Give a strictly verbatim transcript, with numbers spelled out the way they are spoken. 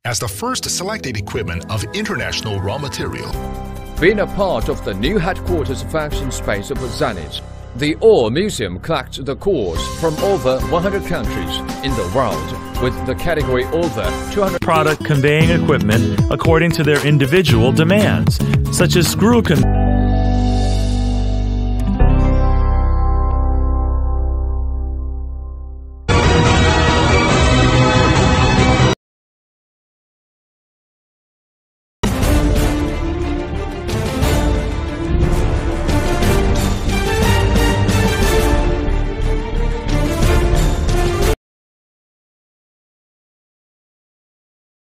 as the first selected equipment of international raw material. Being a part of the new headquarters function space of Zenit, the Ore Museum collects the cores from over one hundred countries in the world, with the category over two hundred product conveying equipment according to their individual demands, such as screw con